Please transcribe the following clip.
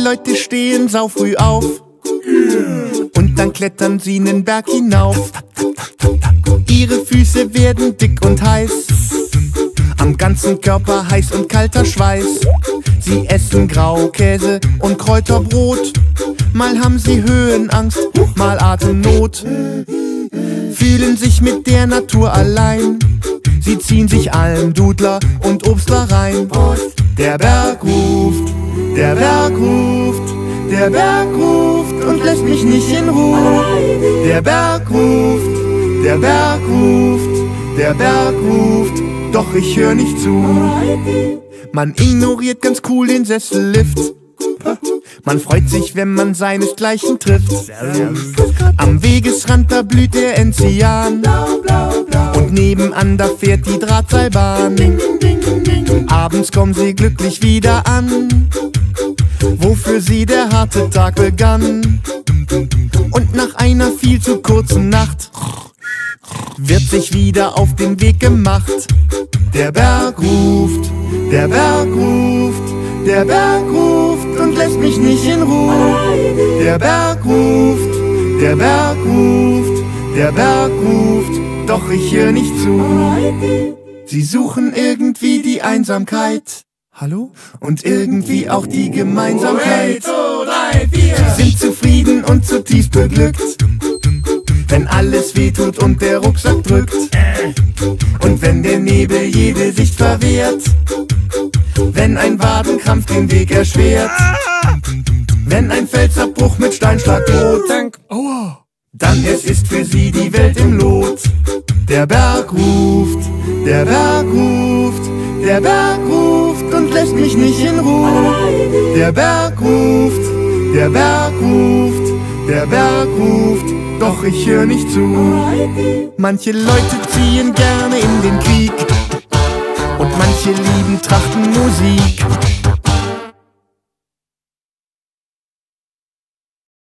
Leute stehen saufrüh auf und dann klettern sie nen Berg hinauf. Ihre Füße werden dick und heiß, am ganzen Körper heiß und kalter Schweiß. Sie essen Graukäse und Kräuterbrot. Mal haben sie Höhenangst, mal Atemnot. Fühlen sich mit der Natur allein. Sie ziehen sich Almdudler und Obstler rein. Der Berg ruft, der Berg ruft, der Berg ruft und lässt mich nicht in Ruhe. Der Berg ruft, der Berg ruft, der Berg ruft, doch ich hör nicht zu. Man ignoriert ganz cool den Sessellift. Man freut sich, wenn man seinesgleichen trifft. Am Wegesrand, da blüht der Enzian. Und nebenan, da fährt die Drahtseilbahn. Abends kommen sie glücklich wieder an, wofür sie der harte Tag begann. Und nach einer viel zu kurzen Nacht wird sich wieder auf den Weg gemacht. Der Berg ruft, der Berg ruft, der Berg ruft und lässt mich nicht in Ruhe. Der Berg ruft, der Berg ruft, der Berg ruft, doch ich hör nicht zu. Sie suchen irgendwie die Einsamkeit, hallo? Und irgendwie auch die Gemeinsamkeit. 2, 3, 4. Sie sind zufrieden und zutiefst beglückt, wenn alles wehtut und der Rucksack drückt. Und wenn der Nebel jede Sicht verwehrt, wenn ein Wadenkrampf den Weg erschwert, wenn ein Felsabbruch mit Steinschlag droht, dann es ist für sie die Welt im Lot. Der Berg ruft, der Berg ruft, der Berg ruft und lässt mich nicht in Ruhe. Der Berg ruft, der Berg ruft, der Berg ruft, doch ich hör nicht zu. Manche Leute ziehen gerne in den Krieg und manche lieben Trachtenmusik.